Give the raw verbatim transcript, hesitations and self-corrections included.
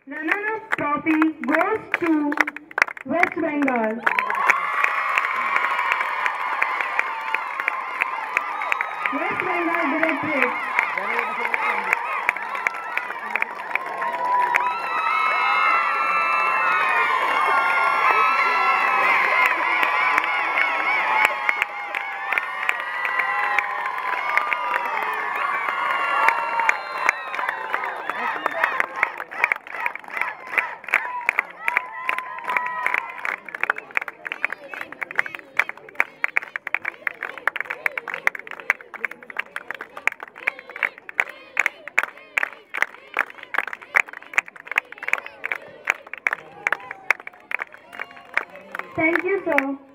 Runner-up trophy goes to West Bengal. West Bengal Directorate. Thank you, sir.